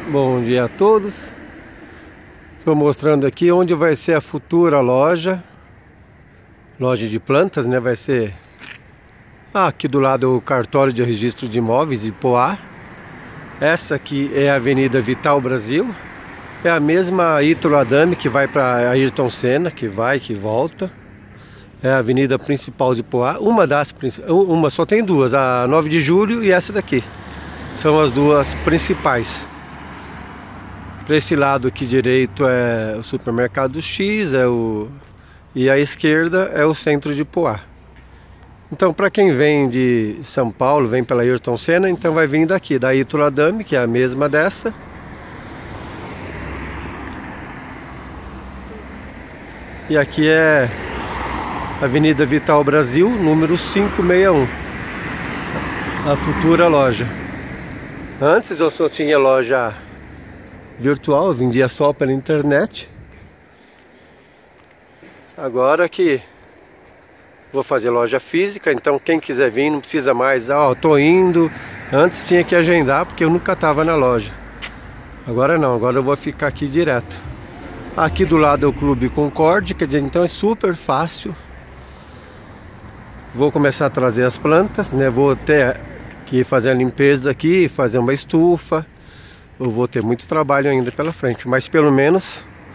Bom dia a todos. Estou mostrando aqui onde vai ser a futura loja de plantas, né? Vai ser aqui do lado o cartório de registro de imóveis de Poá. Essa aqui é a Avenida Vital Brasil. É a mesma Ítalo Adami que vai para Ayrton Senna, que vai, que volta. É a avenida principal de Poá. Uma só tem duas, a 9 de julho e essa daqui. São as duas principais. Para esse lado aqui direito é o supermercado X, e à esquerda é o centro de Poá. Então, para quem vem de São Paulo, vem pela Ayrton Senna, então vai vir daqui, da Ítalo Adami, que é a mesma dessa. E aqui é Avenida Vital Brasil, número 561, a futura loja. Antes eu só tinha loja virtual, eu vendia só pela internet. Agora que vou fazer loja física, então quem quiser vir não precisa mais, tô indo. Antes tinha que agendar porque eu nunca estava na loja. Agora não, agora eu vou ficar aqui direto. Aqui do lado é o Clube Concorde, quer dizer, então é super fácil. Vou começar a trazer as plantas, né? Vou ter que fazer a limpeza aqui, fazer uma estufa. Eu vou ter muito trabalho ainda pela frente, mas pelo menos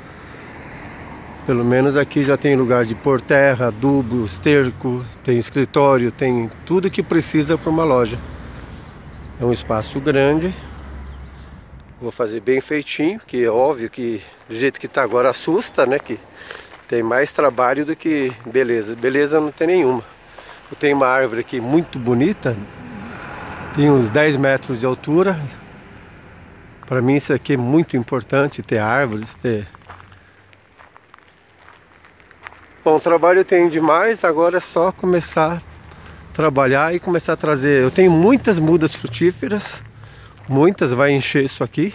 aqui já tem lugar de pôr terra, adubo, esterco, tem escritório, tem tudo que precisa para uma loja. É um espaço grande. Vou fazer bem feitinho, que é óbvio que do jeito que está agora assusta, né? Que tem mais trabalho do que beleza. Beleza não tem nenhuma. Eu tenho uma árvore aqui muito bonita, tem uns 10 metros de altura. Para mim isso aqui é muito importante, ter árvores, ter... Bom, trabalho eu tenho demais, agora é só começar a trabalhar e começar a trazer. Eu tenho muitas mudas frutíferas, muitas, vai encher isso aqui.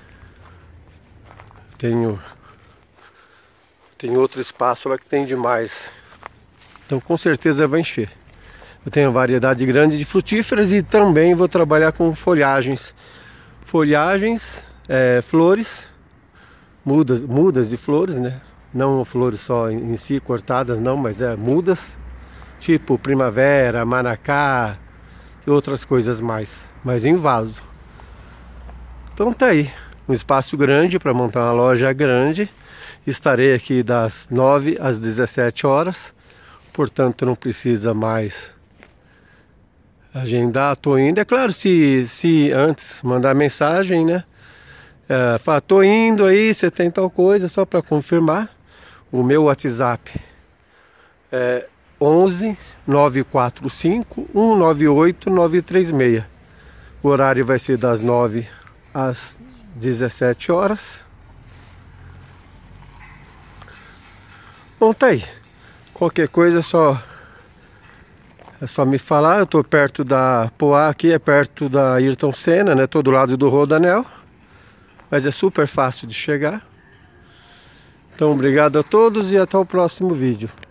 Tem outro espaço lá que tem demais, então com certeza vai encher. Eu tenho uma variedade grande de frutíferas e também vou trabalhar com folhagens, flores, mudas de flores, né? Não flores só em si cortadas, não, mas mudas, tipo primavera, manacá e outras coisas mais, mas em vaso. Então tá aí, um espaço grande para montar uma loja grande. Estarei aqui das 9 às 17 horas, portanto não precisa mais agendar, tô indo. É claro, se antes mandar mensagem, né? Fala, tô indo aí, você tem tal coisa, só para confirmar. O meu WhatsApp é 11 945 198 936. O horário vai ser das 9 às 17 horas. Bom, tá aí. Qualquer coisa é só me falar. Eu tô perto da Poá aqui, é perto da Ayrton Senna, né? Tô do lado do Rodoanel, mas é super fácil de chegar. Então obrigado a todos e até o próximo vídeo.